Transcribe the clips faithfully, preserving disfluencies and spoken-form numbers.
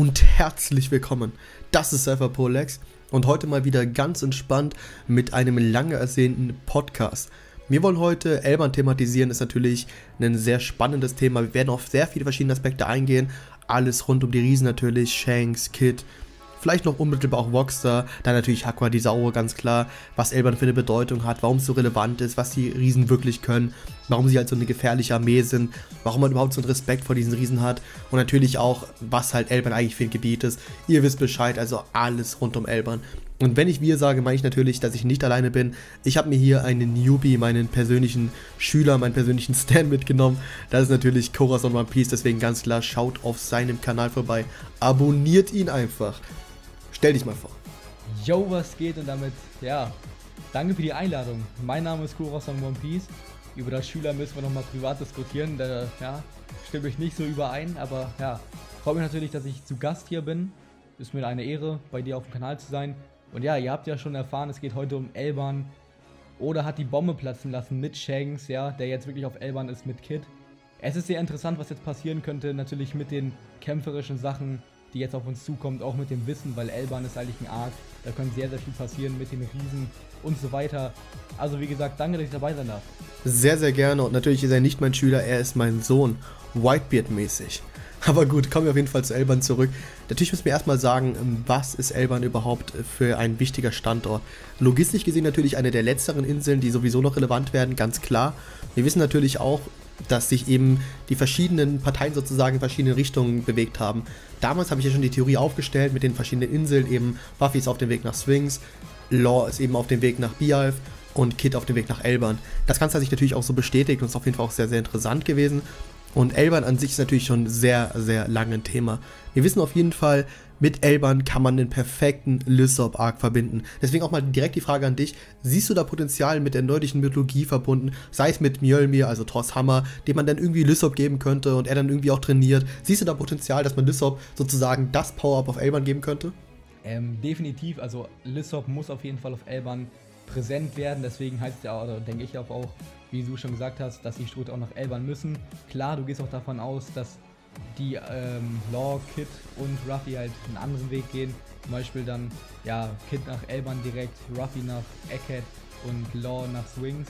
und herzlich willkommen. Das ist Cypherpolex und heute mal wieder ganz entspannt mit einem lange ersehnten Podcast. Wir wollen heute Elban thematisieren, ist natürlich ein sehr spannendes Thema. Wir werden auf sehr viele verschiedene Aspekte eingehen. Alles rund um die Riesen natürlich, Shanks, Kid, vielleicht noch unmittelbar auch Voxer, dann natürlich Hakuna die Saure, ganz klar, was Elban für eine Bedeutung hat, warum es so relevant ist, was die Riesen wirklich können, warum sie halt so eine gefährliche Armee sind, warum man überhaupt so einen Respekt vor diesen Riesen hat und natürlich auch, was halt Elban eigentlich für ein Gebiet ist. Ihr wisst Bescheid, also alles rund um Elban. Und wenn ich wir sage, meine ich natürlich, dass ich nicht alleine bin. Ich habe mir hier einen Newbie, meinen persönlichen Schüler, meinen persönlichen Stan mitgenommen. Das ist natürlich Corazon One Piece, deswegen ganz klar, schaut auf seinem Kanal vorbei. Abonniert ihn einfach. Stell dich mal vor. Yo, was geht und damit, ja, danke für die Einladung. Mein Name ist Corazon One Piece. Über das Schüler müssen wir nochmal privat diskutieren, da, ja, stimme ich nicht so überein, aber ja, freue mich natürlich, dass ich zu Gast hier bin. Ist mir eine Ehre, bei dir auf dem Kanal zu sein. Und ja, ihr habt ja schon erfahren, es geht heute um Elban. Oda hat die Bombe platzen lassen mit Shanks, ja, der jetzt wirklich auf Elban ist mit Kid. Es ist sehr interessant, was jetzt passieren könnte, natürlich mit den kämpferischen Sachen, die jetzt auf uns zukommt, auch mit dem Wissen, weil Elban ist eigentlich ein Arc, da kann sehr, sehr viel passieren mit den Riesen und so weiter. Also wie gesagt, danke, dass ich dabei sein darf. Sehr, sehr gerne und natürlich ist er nicht mein Schüler, er ist mein Sohn, Whitebeard-mäßig. Aber gut, kommen wir auf jeden Fall zu Elban zurück. Natürlich müssen wir erstmal sagen, was ist Elban überhaupt für ein wichtiger Standort? Logistisch gesehen natürlich eine der letzteren Inseln, die sowieso noch relevant werden, ganz klar. Wir wissen natürlich auch, dass sich eben die verschiedenen Parteien sozusagen in verschiedene Richtungen bewegt haben. Damals habe ich ja schon die Theorie aufgestellt mit den verschiedenen Inseln, eben Buffy ist auf dem Weg nach Sphinx, Law ist eben auf dem Weg nach Beehive und Kid auf dem Weg nach Elban. Das Ganze hat sich natürlich auch so bestätigt und ist auf jeden Fall auch sehr, sehr interessant gewesen. Und Elban an sich ist natürlich schon sehr, sehr lange ein Thema. Wir wissen auf jeden Fall, mit Elban kann man den perfekten Lysop-Arc verbinden. Deswegen auch mal direkt die Frage an dich. Siehst du da Potenzial mit der nordischen Mythologie verbunden? Sei es mit Mjölnir, also Thors Hammer, dem man dann irgendwie Lysop geben könnte und er dann irgendwie auch trainiert. Siehst du da Potenzial, dass man Lysop sozusagen das Power-Up auf Elban geben könnte? Ähm, definitiv, also Lysop muss auf jeden Fall auf Elban präsent werden, deswegen heißt ja, oder denke ich auch, auch, wie du schon gesagt hast, dass die Strute auch nach Elban müssen. Klar, du gehst auch davon aus, dass die ähm, Law, Kid und Ruffy halt einen anderen Weg gehen. Zum Beispiel dann, ja, Kid nach Elban direkt, Ruffy nach Egghead und Law nach Sphinx.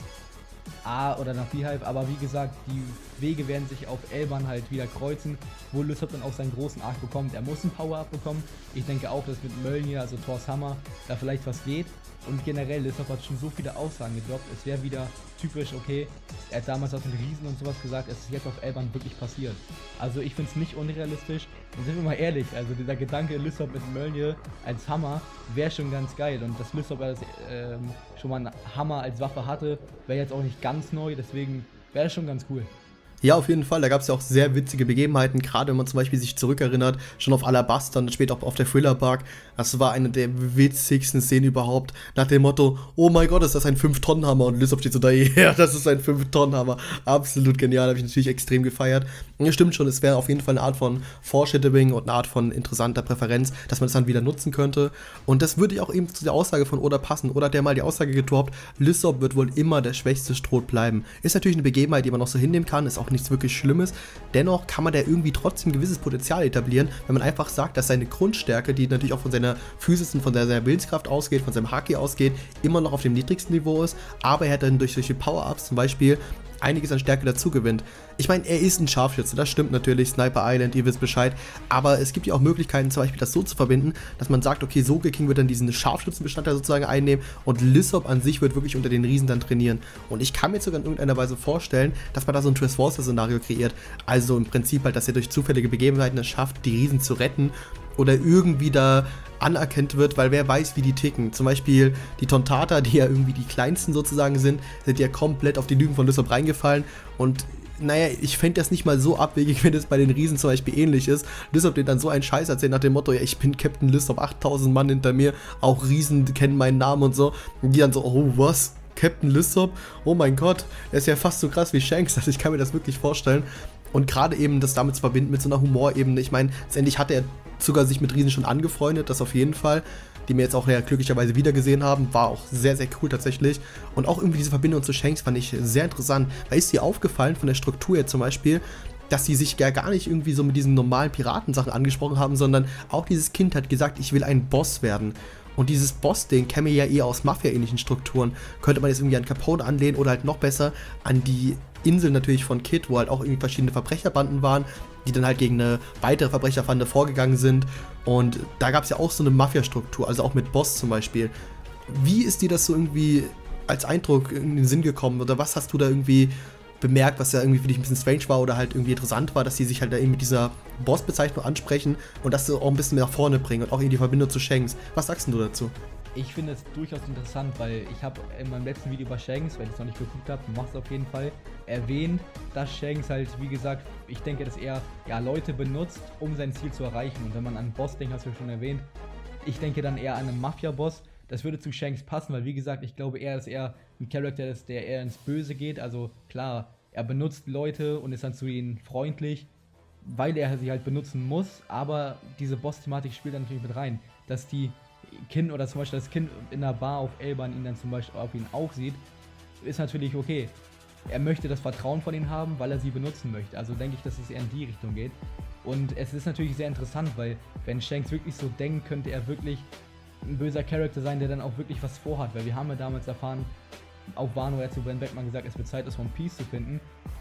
Ah, oder nach Beehive, aber wie gesagt, die Wege werden sich auf Elban halt wieder kreuzen, wo Lysop dann auch seinen großen Arc bekommt. Er muss ein Power-Up bekommen. Ich denke auch, dass mit Mjölnir, also Thors Hammer, da vielleicht was geht. Und generell, Lysop hat schon so viele Aussagen gedroppt. Es wäre wieder typisch, okay, er hat damals aus den Riesen und sowas gesagt, es ist jetzt auf Elban wirklich passiert. Also ich finde es nicht unrealistisch. Und sind wir mal ehrlich, also dieser Gedanke, Lysop mit Mjölnir als Hammer, wäre schon ganz geil. Und dass Lysop als, ähm, schon mal einen Hammer als Waffe hatte, wäre jetzt auch nicht ganz neu, deswegen wäre das schon ganz cool. Ja, auf jeden Fall, da gab es ja auch sehr witzige Begebenheiten, gerade wenn man zum Beispiel sich zurückerinnert, schon auf Alabasta und später auch auf der Thriller-Park. Das war eine der witzigsten Szenen überhaupt, nach dem Motto, oh mein Gott, ist das ein fünf Tonnen Hammer? Und Lysop steht so da, ja, das ist ein fünf Tonnen Hammer. Absolut genial, habe ich natürlich extrem gefeiert. Und es stimmt schon, es wäre auf jeden Fall eine Art von Foreshadowing und eine Art von interessanter Präferenz, dass man das dann wieder nutzen könnte. Und das würde auch eben zu der Aussage von Oda passen. Oda hat ja mal die Aussage gedroppt, Lysop wird wohl immer der schwächste Stroh bleiben. Ist natürlich eine Begebenheit, die man noch so hinnehmen kann, ist auch nichts wirklich Schlimmes. Dennoch kann man da irgendwie trotzdem ein gewisses Potenzial etablieren, wenn man einfach sagt, dass seine Grundstärke, die natürlich auch von seiner Physis und von seiner Willenskraft ausgeht, von seinem Haki ausgeht, immer noch auf dem niedrigsten Niveau ist, aber er dann durch solche Power-Ups zum Beispiel einiges an Stärke dazu gewinnt. Ich meine, er ist ein Scharfschütze, das stimmt natürlich, Sniper Island, ihr wisst Bescheid, aber es gibt ja auch Möglichkeiten, zum Beispiel das so zu verbinden, dass man sagt, okay, Soge King wird dann diesen Scharfschützenbestandteil sozusagen einnehmen und Lysop an sich wird wirklich unter den Riesen dann trainieren. Und ich kann mir sogar in irgendeiner Weise vorstellen, dass man da so ein Transforcer-Szenario kreiert, also im Prinzip halt, dass er durch zufällige Begebenheiten es schafft, die Riesen zu retten oder irgendwie da anerkannt wird, weil wer weiß, wie die ticken. Zum Beispiel die Tontata, die ja irgendwie die kleinsten sozusagen sind, sind ja komplett auf die Lügen von Lysop reingefallen und naja, ich fände das nicht mal so abwegig, wenn es bei den Riesen zum Beispiel ähnlich ist. Lysop den dann so einen Scheiß erzählt nach dem Motto, ja, ich bin Captain Lysop, achttausend Mann hinter mir, auch Riesen kennen meinen Namen und so. Und die dann so, oh was? Captain Lysop? Oh mein Gott, er ist ja fast so krass wie Shanks, also ich kann mir das wirklich vorstellen. Und gerade eben das damit zu verbinden mit so einer Humorebene, ich meine, letztendlich hat er sogar sich mit Riesen schon angefreundet, das auf jeden Fall. die wir jetzt auch ja glücklicherweise wiedergesehen haben, war auch sehr, sehr cool tatsächlich. Und auch irgendwie diese Verbindung zu Shanks fand ich sehr interessant, weil ist dir aufgefallen von der Struktur jetzt zum Beispiel, dass sie sich ja gar nicht irgendwie so mit diesen normalen Piratensachen angesprochen haben, sondern auch dieses Kind hat gesagt, ich will ein Boss werden. Und dieses Boss-Ding käme ja eher aus Mafia-ähnlichen Strukturen. Könnte man jetzt irgendwie an Capone anlehnen oder halt noch besser an die Insel natürlich von Kid, wo halt auch irgendwie verschiedene Verbrecherbanden waren, die dann halt gegen eine weitere Verbrecherbande vorgegangen sind. Und da gab es ja auch so eine Mafia-Struktur, also auch mit Boss zum Beispiel. Wie ist dir das so irgendwie als Eindruck in den Sinn gekommen? Oder was hast du da irgendwie bemerkt, was ja irgendwie für dich ein bisschen strange war oder halt irgendwie interessant war, dass die sich halt da eben mit dieser Boss-Bezeichnung ansprechen und das so auch ein bisschen mehr nach vorne bringen und auch in die Verbindung zu Shanks. Was sagst du dazu? Ich finde es durchaus interessant, weil ich habe in meinem letzten Video über Shanks, wenn ich es noch nicht geguckt habe, mach es auf jeden Fall, erwähnt, dass Shanks halt, wie gesagt, ich denke, dass er ja Leute benutzt, um sein Ziel zu erreichen. Und wenn man an einen Boss denkt, hast du schon erwähnt, ich denke dann eher an einen Mafia-Boss. Das würde zu Shanks passen, weil wie gesagt, ich glaube eher, dass er ein Charakter ist, der eher ins Böse geht. Also klar, er benutzt Leute und ist dann zu ihnen freundlich, weil er sie halt benutzen muss. Aber diese Boss-Thematik spielt dann natürlich mit rein, dass die Kind oder zum Beispiel das Kind in der Bar auf Elban ihn dann zum Beispiel auf ihn auch sieht, ist natürlich okay. Er möchte das Vertrauen von ihnen haben, weil er sie benutzen möchte. Also denke ich, dass es eher in die Richtung geht. Und es ist natürlich sehr interessant, weil wenn Shanks wirklich so denkt, könnte er wirklich ein böser Charakter sein, der dann auch wirklich was vorhat. Weil wir haben ja damals erfahren, auch Wano hat zu Ben Beckman gesagt, es wird Zeit, das One Piece zu finden.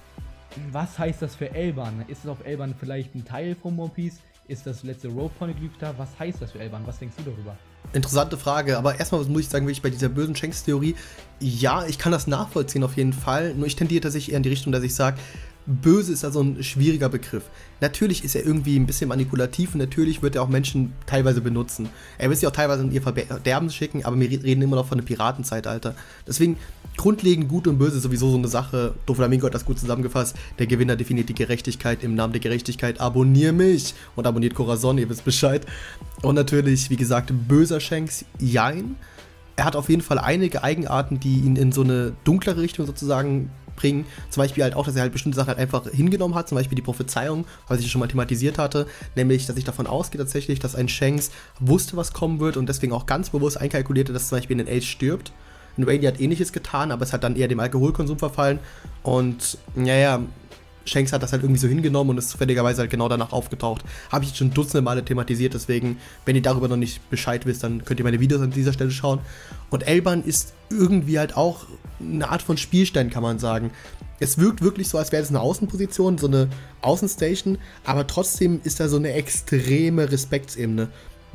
Was heißt das für Elban? Ist es auf Elban vielleicht ein Teil von One Piece? Ist das letzte Road Poneglyph da? Was heißt das für Elban? Was denkst du darüber? Interessante Frage, aber erstmal muss ich sagen, wirklich bei dieser bösen Shanks-Theorie, ja, ich kann das nachvollziehen auf jeden Fall, nur ich tendiere tatsächlich eher in die Richtung, dass ich sage, böse ist also ein schwieriger Begriff. Natürlich ist er irgendwie ein bisschen manipulativ und natürlich wird er auch Menschen teilweise benutzen. Er will sie auch teilweise in ihr Verderben schicken, aber wir reden immer noch von einem Piratenzeitalter. Deswegen, grundlegend gut und böse ist sowieso so eine Sache. Doflamingo hat das gut zusammengefasst. Der Gewinner definiert die Gerechtigkeit. Im Namen der Gerechtigkeit abonnier mich und abonniert Corazon, ihr wisst Bescheid. Und natürlich, wie gesagt, böser Shanks, jein. Er hat auf jeden Fall einige Eigenarten, die ihn in so eine dunklere Richtung sozusagen bringen. Zum Beispiel halt auch, dass er halt bestimmte Sachen halt einfach hingenommen hat, zum Beispiel die Prophezeiung, was ich schon mal thematisiert hatte, nämlich, dass ich davon ausgehe tatsächlich, dass ein Shanks wusste, was kommen wird und deswegen auch ganz bewusst einkalkulierte, dass zum Beispiel ein Ace stirbt. Ein Rayleigh hat ähnliches getan, aber es hat dann eher dem Alkoholkonsum verfallen und naja, Shanks hat das halt irgendwie so hingenommen und ist zufälligerweise halt genau danach aufgetaucht. Habe ich schon dutzende Male thematisiert, deswegen, wenn ihr darüber noch nicht Bescheid wisst, dann könnt ihr meine Videos an dieser Stelle schauen. Und Elban ist irgendwie halt auch eine Art von Spielstein, kann man sagen. Es wirkt wirklich so, als wäre es eine Außenposition, so eine Außenstation, aber trotzdem ist da so eine extreme Respektsebene.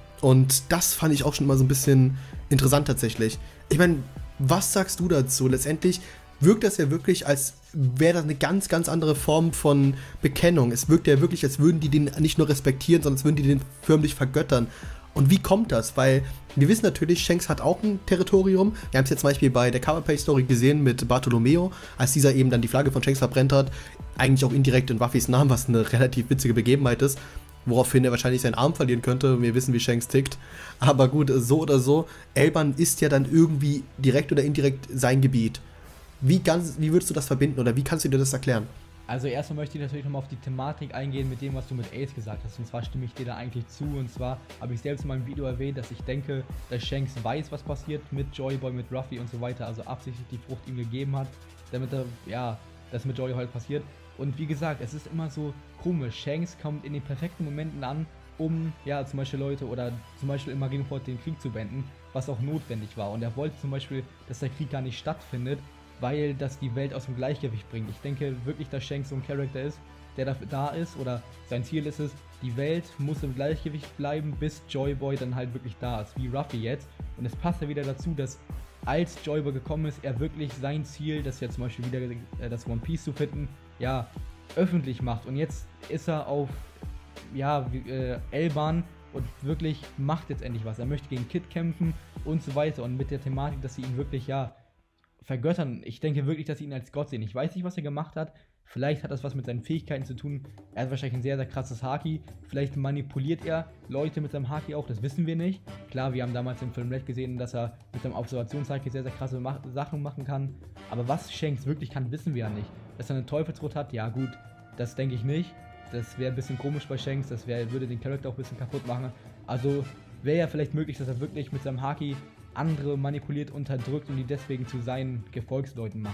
Und das fand ich auch schon immer so ein bisschen interessant tatsächlich. Ich meine, was sagst du dazu? Letztendlich wirkt das ja wirklich, als wäre das eine ganz, ganz andere Form von Bekennung. Es wirkt ja wirklich, als würden die den nicht nur respektieren, sondern als würden die den förmlich vergöttern. Und wie kommt das? Weil wir wissen natürlich, Shanks hat auch ein Territorium. Wir haben es jetzt zum Beispiel bei der Coverpage-Story gesehen mit Bartolomeo, als dieser eben dann die Flagge von Shanks verbrennt hat. Eigentlich auch indirekt in Ruffys Namen, was eine relativ witzige Begebenheit ist. Woraufhin er wahrscheinlich seinen Arm verlieren könnte. Wir wissen, wie Shanks tickt. Aber gut, so oder so, Elban ist ja dann irgendwie direkt oder indirekt sein Gebiet. Wie, ganz, wie würdest du das verbinden oder wie kannst du dir das erklären? Also erstmal möchte ich natürlich nochmal auf die Thematik eingehen mit dem, was du mit Ace gesagt hast. Und zwar stimme ich dir da eigentlich zu. Und zwar habe ich selbst in meinem Video erwähnt, dass ich denke, dass Shanks weiß, was passiert mit Joyboy, mit Ruffy und so weiter. Also absichtlich die Frucht ihm gegeben hat, damit er, ja, das mit Joy halt passiert. Und wie gesagt, es ist immer so komisch. Shanks kommt in den perfekten Momenten an, um, ja, zum Beispiel Leute oder zum Beispiel in Marineford den Krieg zu beenden, was auch notwendig war. Und er wollte zum Beispiel, dass der Krieg gar nicht stattfindet, weil das die Welt aus dem Gleichgewicht bringt. Ich denke wirklich, dass Shanks so ein Charakter ist, der dafür da ist, oder sein Ziel ist es, die Welt muss im Gleichgewicht bleiben, bis Joyboy dann halt wirklich da ist, wie Ruffy jetzt. Und es passt ja wieder dazu, dass als Joyboy gekommen ist, er wirklich sein Ziel, das ja zum Beispiel wieder äh, das One Piece zu finden, ja, öffentlich macht. Und jetzt ist er auf, ja, äh, Elban und wirklich macht jetzt endlich was. Er möchte gegen Kid kämpfen und so weiter. Und mit der Thematik, dass sie ihn wirklich, ja, vergöttern. Ich denke wirklich, dass sie ihn als Gott sehen. Ich weiß nicht, was er gemacht hat. Vielleicht hat das was mit seinen Fähigkeiten zu tun. Er hat wahrscheinlich ein sehr, sehr krasses Haki. Vielleicht manipuliert er Leute mit seinem Haki auch. Das wissen wir nicht. Klar, wir haben damals im Film Red gesehen, dass er mit seinem Observationshaki sehr, sehr krasse Ma- Sachen machen kann. Aber was Shanks wirklich kann, wissen wir ja nicht. Dass er eine Teufelsrot hat, ja gut, das denke ich nicht. Das wäre ein bisschen komisch bei Shanks. Das wär, würde den Charakter auch ein bisschen kaputt machen. Also wäre ja vielleicht möglich, dass er wirklich mit seinem Haki andere manipuliert, unterdrückt und die deswegen zu seinen Gefolgsleuten macht.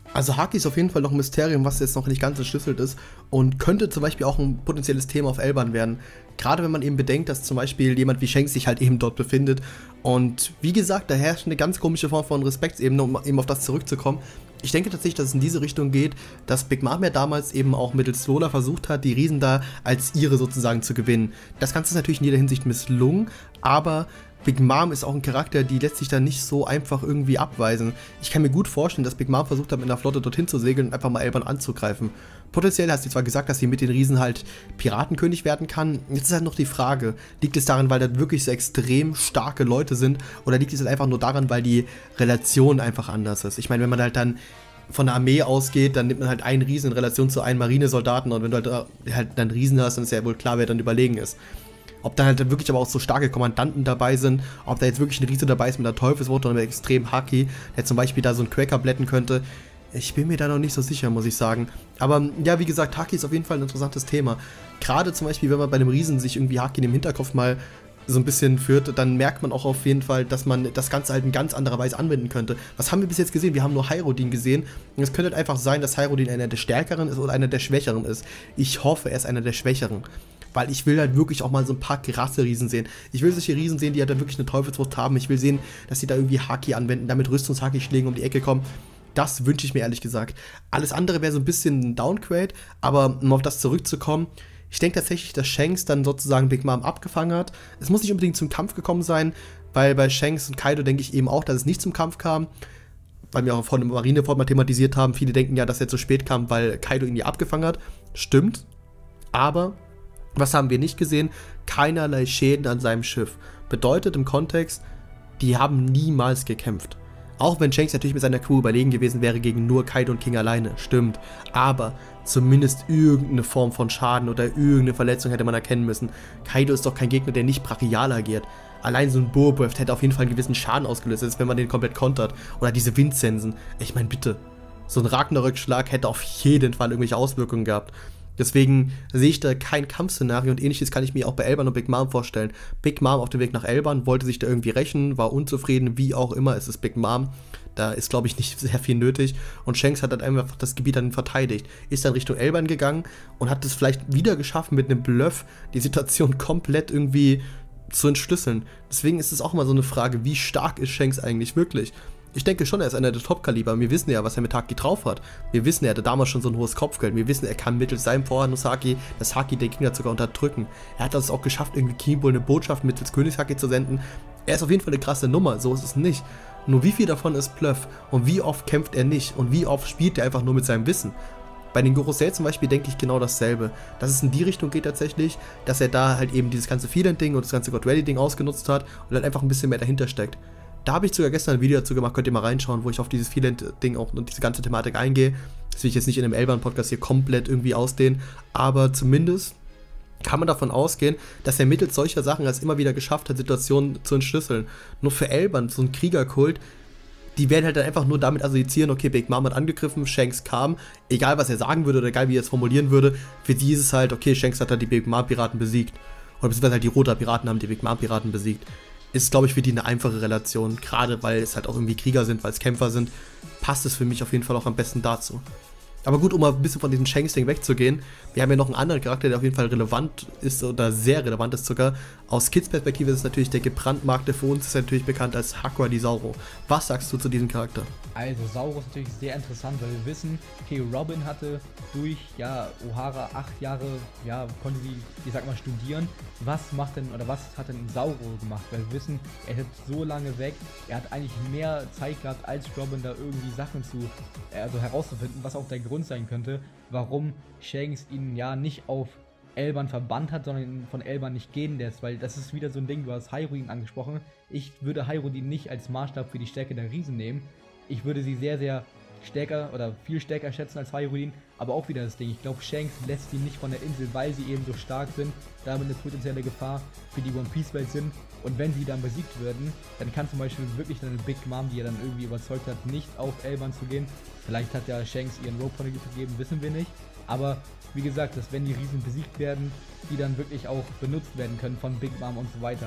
Also Haki ist auf jeden Fall noch ein Mysterium, was jetzt noch nicht ganz entschlüsselt ist und könnte zum Beispiel auch ein potenzielles Thema auf Elban werden. Gerade wenn man eben bedenkt, dass zum Beispiel jemand wie Shanks sich halt eben dort befindet. Und wie gesagt, da herrscht eine ganz komische Form von Respektsebene, um eben auf das zurückzukommen. Ich denke tatsächlich, dass es in diese Richtung geht, dass Big Mom ja damals eben auch mittels Lola versucht hat, die Riesen da als ihre sozusagen zu gewinnen. Das Ganze ist natürlich in jeder Hinsicht misslungen, aber Big Mom ist auch ein Charakter, die lässt sich da nicht so einfach irgendwie abweisen. Ich kann mir gut vorstellen, dass Big Mom versucht hat, mit einer Flotte dorthin zu segeln und einfach mal Elban anzugreifen. Potenziell hat sie zwar gesagt, dass sie mit den Riesen halt Piratenkönig werden kann. Jetzt ist halt noch die Frage, liegt es daran, weil das wirklich so extrem starke Leute sind, oder liegt es halt einfach nur daran, weil die Relation einfach anders ist? Ich meine, wenn man halt dann von der Armee ausgeht, dann nimmt man halt einen Riesen in Relation zu einem Marinesoldaten, und wenn du halt, halt dann Riesen hast, dann ist ja wohl klar, wer dann überlegen ist. Ob da halt wirklich aber auch so starke Kommandanten dabei sind, ob da jetzt wirklich ein Riese dabei ist mit einer Teufelswurst oder mit extrem Haki, der zum Beispiel da so einen Cracker blätten könnte. Ich bin mir da noch nicht so sicher, muss ich sagen. Aber ja, wie gesagt, Haki ist auf jeden Fall ein interessantes Thema. Gerade zum Beispiel, wenn man bei einem Riesen sich irgendwie Haki in dem Hinterkopf mal so ein bisschen führt, dann merkt man auch auf jeden Fall, dass man das Ganze halt in ganz anderer Weise anwenden könnte. Was haben wir bis jetzt gesehen? Wir haben nur Hyrule gesehen. Und es könnte halt einfach sein, dass Hyrule einer der Stärkeren ist oder einer der Schwächeren ist. Ich hoffe, er ist einer der Schwächeren. Weil ich will halt wirklich auch mal so ein paar krasse Riesen sehen. Ich will solche Riesen sehen, die halt dann wirklich eine Teufelsfrucht haben. Ich will sehen, dass sie da irgendwie Haki anwenden, damit Rüstungs-Haki-Schlägen um die Ecke kommen. Das wünsche ich mir ehrlich gesagt. Alles andere wäre so ein bisschen ein Downgrade, aber um auf das zurückzukommen, ich denke tatsächlich, dass Shanks dann sozusagen Big Mom abgefangen hat. Es muss nicht unbedingt zum Kampf gekommen sein, weil bei Shanks und Kaido denke ich eben auch, dass es nicht zum Kampf kam, weil wir auch von der Marineford mal thematisiert haben. Viele denken ja, dass er zu spät kam, weil Kaido ihn ja abgefangen hat. Stimmt, aber was haben wir nicht gesehen? Keinerlei Schäden an seinem Schiff. Bedeutet im Kontext, die haben niemals gekämpft. Auch wenn Shanks natürlich mit seiner Crew überlegen gewesen wäre gegen nur Kaido und King alleine, stimmt. Aber zumindest irgendeine Form von Schaden oder irgendeine Verletzung hätte man erkennen müssen. Kaido ist doch kein Gegner, der nicht brachial agiert. Allein so ein Bullbreath hätte auf jeden Fall einen gewissen Schaden ausgelöst, als wenn man den komplett kontert. Oder diese Windsensen. Ich meine, bitte. So ein Ragnarök-Schlag hätte auf jeden Fall irgendwelche Auswirkungen gehabt. Deswegen sehe ich da kein Kampfszenario, und ähnliches kann ich mir auch bei Elban und Big Mom vorstellen. Big Mom auf dem Weg nach Elban wollte sich da irgendwie rächen, war unzufrieden, wie auch immer, es ist Big Mom. Da ist, glaube ich, nicht sehr viel nötig. Und Shanks hat dann einfach das Gebiet dann verteidigt. Ist dann Richtung Elban gegangen und hat es vielleicht wieder geschafft, mit einem Bluff die Situation komplett irgendwie zu entschlüsseln. Deswegen ist es auch mal so eine Frage, wie stark ist Shanks eigentlich wirklich? Ich denke schon, er ist einer der Top-Kaliber. Wir wissen ja, was er mit Haki drauf hat. Wir wissen, er hatte damals schon so ein hohes Kopfgeld. Wir wissen, er kann mittels seinem Vorhands-Haki das Haki der Gegner sogar unterdrücken. Er hat es auch geschafft, irgendwie Kienbol eine Botschaft mittels Königshaki zu senden. Er ist auf jeden Fall eine krasse Nummer, so ist es nicht. Nur wie viel davon ist Bluff? Und wie oft kämpft er nicht? Und wie oft spielt er einfach nur mit seinem Wissen? Bei den Gorosei zum Beispiel denke ich genau dasselbe. Dass es in die Richtung geht tatsächlich, dass er da halt eben dieses ganze Feeling-Ding und das ganze God-Ready-Ding ausgenutzt hat und halt einfach ein bisschen mehr dahinter steckt. Da habe ich sogar gestern ein Video dazu gemacht, könnt ihr mal reinschauen, wo ich auf dieses Feeling-Ding auch und diese ganze Thematik eingehe. Das will ich jetzt nicht in einem Elban-Podcast hier komplett irgendwie ausdehnen, aber zumindest kann man davon ausgehen, dass er mittels solcher Sachen es immer wieder geschafft hat, Situationen zu entschlüsseln. Nur für Elban, so ein Kriegerkult, die werden halt dann einfach nur damit assoziieren, okay, Big Mom hat angegriffen, Shanks kam, egal was er sagen würde oder egal wie er es formulieren würde, für die ist es halt, okay, Shanks hat halt die Big Mom-Piraten besiegt. Oder beziehungsweise halt die Roter Piraten haben die Big Mom-Piraten besiegt. Ist, glaube ich, für die eine einfache Relation, gerade weil es halt auch irgendwie Krieger sind, weil es Kämpfer sind, passt es für mich auf jeden Fall auch am besten dazu. Aber gut, um mal ein bisschen von diesem Shanks-Ding wegzugehen, wir haben ja noch einen anderen Charakter, der auf jeden Fall relevant ist oder sehr relevant ist sogar. Aus Kids-Perspektive ist es natürlich der gebrandmarkte, für uns ist er natürlich bekannt als Hakua di Sauro. Was sagst du zu diesem Charakter? Also Sauro ist natürlich sehr interessant, weil wir wissen, okay, Robin hatte durch, ja, Ohara acht Jahre, ja, konnte sie, ich sag mal, studieren. Was macht denn, oder was hat denn Sauro gemacht? Weil wir wissen, er ist so lange weg, er hat eigentlich mehr Zeit gehabt, als Robin da irgendwie Sachen zu, also herauszufinden, was auch der Grund sein könnte, warum Shanks ihn ja nicht auf Elban verbannt hat, sondern von Elban nicht gehen lässt, weil das ist wieder so ein Ding, du hast Hyrule angesprochen. Ich würde Hyrule nicht als Maßstab für die Stärke der Riesen nehmen. Ich würde sie sehr, sehr stärker oder viel stärker schätzen als Hyrule, aber auch wieder das Ding. Ich glaube, Shanks lässt sie nicht von der Insel, weil sie eben so stark sind, damit eine potenzielle Gefahr für die One Piece Welt sind. Und wenn sie dann besiegt werden, dann kann zum Beispiel wirklich eine Big Mom, die er dann irgendwie überzeugt hat, nicht auf Elban zu gehen. Vielleicht hat ja Shanks ihren Rope von der Gift gegeben, wissen wir nicht. Aber wie gesagt, dass wenn die Riesen besiegt werden, die dann wirklich auch benutzt werden können von Big Mom und so weiter.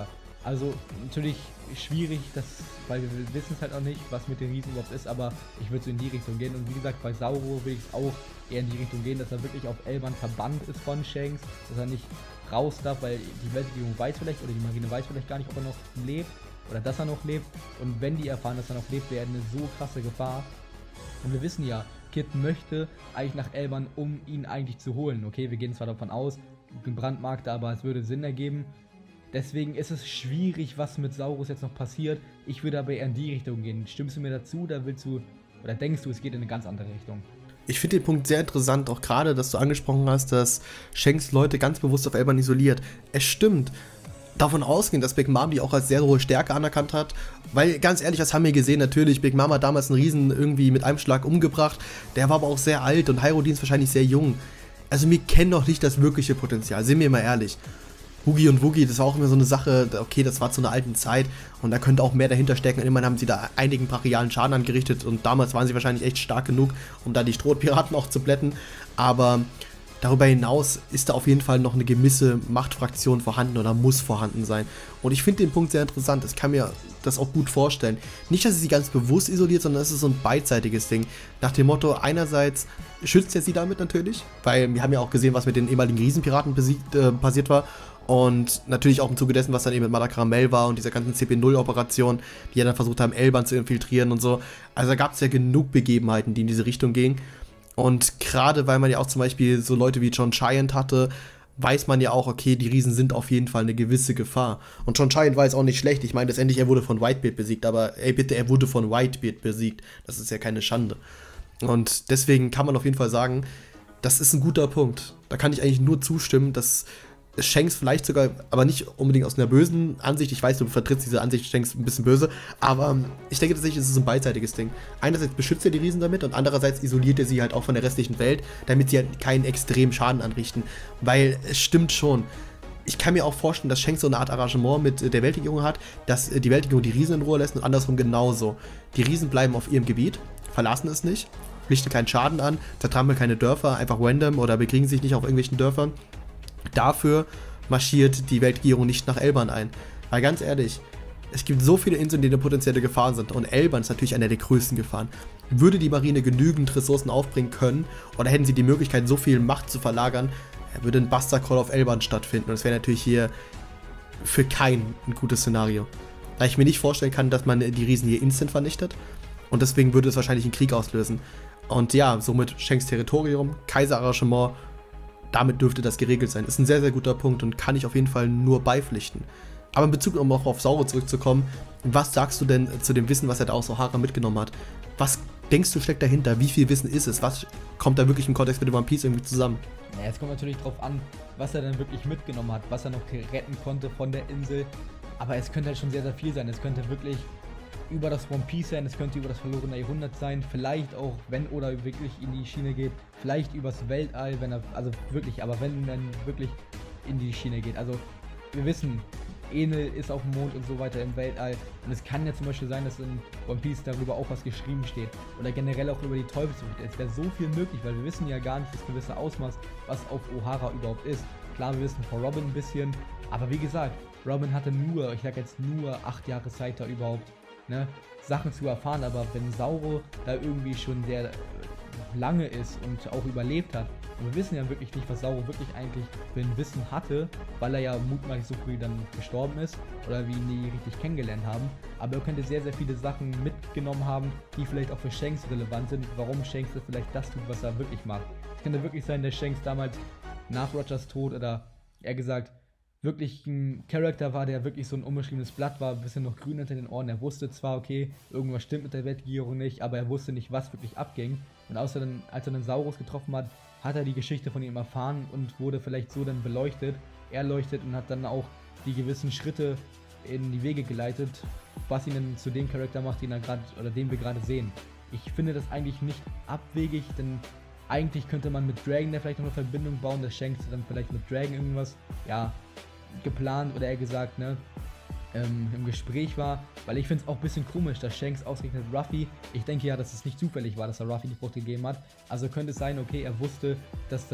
Also natürlich schwierig, das, weil wir wissen es halt auch nicht, was mit den Riesen überhaupt ist, aber ich würde so in die Richtung gehen. Und wie gesagt, bei Sauro will ich es auch eher in die Richtung gehen, dass er wirklich auf Elbern verbannt ist von Shanks, dass er nicht raus darf, weil die Weltregierung weiß vielleicht, oder die Marine weiß vielleicht gar nicht, ob er noch lebt, oder dass er noch lebt. Und wenn die erfahren, dass er noch lebt, wäre eine so krasse Gefahr. Und wir wissen ja, Kid möchte eigentlich nach Elbern, um ihn eigentlich zu holen. Okay, wir gehen zwar davon aus, gebrandmarkte, aber es würde Sinn ergeben. Deswegen ist es schwierig, was mit Saurus jetzt noch passiert. Ich würde aber eher in die Richtung gehen. Stimmst du mir dazu, oder willst du, oder denkst du, es geht in eine ganz andere Richtung? Ich finde den Punkt sehr interessant, auch gerade, dass du angesprochen hast, dass Shanks Leute ganz bewusst auf Elbern isoliert. Es stimmt. Davon ausgehen, dass Big Mom die auch als sehr hohe Stärke anerkannt hat, weil ganz ehrlich, das haben wir gesehen, natürlich, Big Mom hat damals einen Riesen irgendwie mit einem Schlag umgebracht, der war aber auch sehr alt und Hyrule ist wahrscheinlich sehr jung. Also wir kennen doch nicht das wirkliche Potenzial, sind wir mal ehrlich. Hugi und Woogie, das war auch immer so eine Sache, okay, das war zu einer alten Zeit und da könnte auch mehr dahinter stecken und immerhin haben sie da einigen brachialen Schaden angerichtet und damals waren sie wahrscheinlich echt stark genug, um da die Strohpiraten auch zu plätten, aber darüber hinaus ist da auf jeden Fall noch eine gewisse Machtfraktion vorhanden oder muss vorhanden sein. Und ich finde den Punkt sehr interessant. Ich kann mir das auch gut vorstellen. Nicht, dass sie sie ganz bewusst isoliert, sondern es ist so ein beidseitiges Ding. Nach dem Motto, einerseits schützt er sie damit natürlich, weil wir haben ja auch gesehen, was mit den ehemaligen Riesenpiraten besiegt, äh, passiert war. Und natürlich auch im Zuge dessen, was dann eben mit Madakaramel war und dieser ganzen C P null Operation, die ja dann versucht haben, Elbern zu infiltrieren und so. Also da gab es ja genug Begebenheiten, die in diese Richtung gingen. Und gerade weil man ja auch zum Beispiel so Leute wie John Giant hatte, weiß man ja auch, okay, die Riesen sind auf jeden Fall eine gewisse Gefahr. Und John Giant war jetzt auch nicht schlecht. Ich meine, letztendlich, er wurde von Whitebeard besiegt, aber ey, bitte, er wurde von Whitebeard besiegt. Das ist ja keine Schande. Und deswegen kann man auf jeden Fall sagen, das ist ein guter Punkt. Da kann ich eigentlich nur zustimmen, dass Shanks vielleicht sogar, aber nicht unbedingt aus einer bösen Ansicht, ich weiß, du vertrittst diese Ansicht, Shanks ein bisschen böse, aber ich denke tatsächlich, es ist ein beidseitiges Ding. Einerseits beschützt er die Riesen damit und andererseits isoliert er sie halt auch von der restlichen Welt, damit sie halt keinen extremen Schaden anrichten, weil es stimmt schon. Ich kann mir auch vorstellen, dass Shanks so eine Art Arrangement mit der Weltregierung hat, dass die Weltregierung die Riesen in Ruhe lässt und andersrum genauso. Die Riesen bleiben auf ihrem Gebiet, verlassen es nicht, richten keinen Schaden an, zertrampeln keine Dörfer, einfach random oder bekriegen sich nicht auf irgendwelchen Dörfern. Dafür marschiert die Weltregierung nicht nach Elbern ein. Weil ganz ehrlich, es gibt so viele Inseln, die eine potenzielle Gefahr sind und Elbern ist natürlich eine der größten Gefahren. Würde die Marine genügend Ressourcen aufbringen können oder hätten sie die Möglichkeit, so viel Macht zu verlagern, würde ein Buster Call auf Elbern stattfinden und das wäre natürlich hier für keinen ein gutes Szenario. Da ich mir nicht vorstellen kann, dass man die Riesen hier instant vernichtet und deswegen würde es wahrscheinlich einen Krieg auslösen. Und ja, somit Shanks Territorium, Kaiserarrangement, damit dürfte das geregelt sein. Ist ein sehr, sehr guter Punkt und kann ich auf jeden Fall nur beipflichten. Aber in Bezug, um auch auf Sauro zurückzukommen, was sagst du denn zu dem Wissen, was er da aus Ohara mitgenommen hat? Was denkst du steckt dahinter? Wie viel Wissen ist es? Was kommt da wirklich im Kontext mit dem One Piece irgendwie zusammen? Ja, es kommt natürlich drauf an, was er dann wirklich mitgenommen hat, was er noch retten konnte von der Insel. Aber es könnte halt schon sehr, sehr viel sein. Es könnte wirklich über das One Piece sein, es könnte über das verlorene Jahrhundert sein, vielleicht auch, wenn oder wirklich in die Schiene geht, vielleicht übers Weltall, wenn er, also wirklich, aber wenn dann wirklich in die Schiene geht. Also wir wissen, Enel ist auf dem Mond und so weiter im Weltall und es kann ja zum Beispiel sein, dass in One Piece darüber auch was geschrieben steht oder generell auch über die Teufelsfrucht. Es wäre so viel möglich, weil wir wissen ja gar nicht das gewisse Ausmaß, was auf Ohara überhaupt ist. Klar, wir wissen von Robin ein bisschen, aber wie gesagt, Robin hatte nur, ich sag jetzt nur acht Jahre Zeit da überhaupt, ne, Sachen zu erfahren, aber wenn Sauro da irgendwie schon sehr lange ist und auch überlebt hat, und wir wissen ja wirklich nicht, was Sauro wirklich eigentlich für ein Wissen hatte, weil er ja mutmaßlich so früh dann gestorben ist oder wir ihn nie richtig kennengelernt haben, aber er könnte sehr, sehr viele Sachen mitgenommen haben, die vielleicht auch für Shanks relevant sind, warum Shanks vielleicht das tut, was er wirklich macht. Es könnte wirklich sein, dass Shanks damals nach Rogers Tod oder eher gesagt wirklich ein Charakter war, der wirklich so ein unbeschriebenes Blatt war, ein bisschen noch grün hinter den Ohren. Er wusste zwar, okay, irgendwas stimmt mit der Weltregierung nicht, aber er wusste nicht, was wirklich abging. Und außer dann, als er den Saurus getroffen hat, hat er die Geschichte von ihm erfahren und wurde vielleicht so dann beleuchtet, erleuchtet und hat dann auch die gewissen Schritte in die Wege geleitet, was ihn dann zu dem Charakter macht, den er gerade oder den wir gerade sehen. Ich finde das eigentlich nicht abwegig, denn eigentlich könnte man mit Dragon da vielleicht noch eine Verbindung bauen, dass Shanks dann vielleicht mit Dragon irgendwas, ja, geplant oder eher gesagt, ne, ähm, im Gespräch war, weil ich finde es auch ein bisschen komisch, dass Shanks ausgerechnet Ruffy, ich denke ja, dass es nicht zufällig war, dass er Ruffy die Frucht gegeben hat, also könnte es sein, okay, er wusste, dass das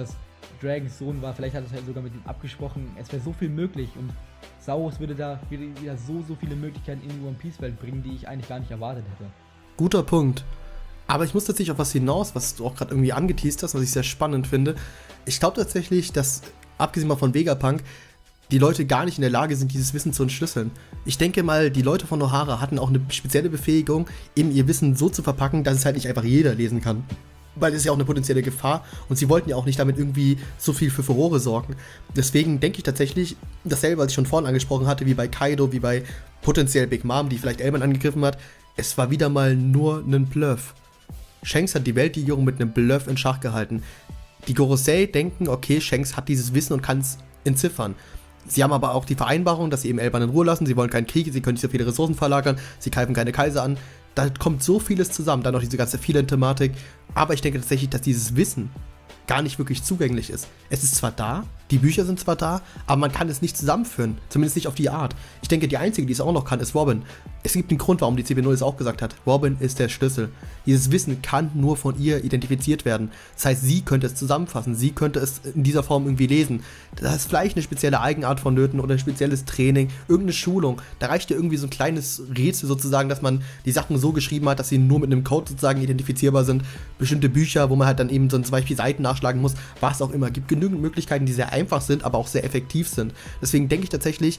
Dragons Sohn war, vielleicht hat es halt sogar mit ihm abgesprochen, es wäre so viel möglich und Saurus würde da wieder so, so viele Möglichkeiten in die One Piece Welt bringen, die ich eigentlich gar nicht erwartet hätte. Guter Punkt. Aber ich muss tatsächlich auf was hinaus, was du auch gerade irgendwie angeteased hast, was ich sehr spannend finde. Ich glaube tatsächlich, dass, abgesehen mal von Vegapunk, die Leute gar nicht in der Lage sind, dieses Wissen zu entschlüsseln. Ich denke mal, die Leute von Ohara hatten auch eine spezielle Befähigung, eben ihr Wissen so zu verpacken, dass es halt nicht einfach jeder lesen kann. Weil das ist ja auch eine potenzielle Gefahr und sie wollten ja auch nicht damit irgendwie so viel für Furore sorgen. Deswegen denke ich tatsächlich, dasselbe, was ich schon vorhin angesprochen hatte, wie bei Kaido, wie bei potenziell Big Mom, die vielleicht Elbern angegriffen hat, es war wieder mal nur ein Bluff. Shanks hat die Weltregierung mit einem Bluff in Schach gehalten. Die Gorosei denken, okay, Shanks hat dieses Wissen und kann es entziffern. Sie haben aber auch die Vereinbarung, dass sie eben Elbern in Ruhe lassen, sie wollen keinen Krieg, sie können nicht so viele Ressourcen verlagern, sie greifen keine Kaiser an. Da kommt so vieles zusammen, dann noch diese ganze Vielen-Thematik. Aber ich denke tatsächlich, dass dieses Wissen gar nicht wirklich zugänglich ist. Es ist zwar da, die Bücher sind zwar da, aber man kann es nicht zusammenführen. Zumindest nicht auf die Art. Ich denke, die einzige, die es auch noch kann, ist Robin. Es gibt einen Grund, warum die C B null es auch gesagt hat. Robin ist der Schlüssel. Dieses Wissen kann nur von ihr identifiziert werden. Das heißt, sie könnte es zusammenfassen. Sie könnte es in dieser Form irgendwie lesen. Da ist vielleicht eine spezielle Eigenart von Nöten oder ein spezielles Training, irgendeine Schulung. Da reicht ja irgendwie so ein kleines Rätsel sozusagen, dass man die Sachen so geschrieben hat, dass sie nur mit einem Code sozusagen identifizierbar sind. Bestimmte Bücher, wo man halt dann eben so zum Beispiel Seiten nachschlagen muss, was auch immer. Es gibt genügend Möglichkeiten, die sehr einfach sind, aber auch sehr effektiv sind. Deswegen denke ich tatsächlich,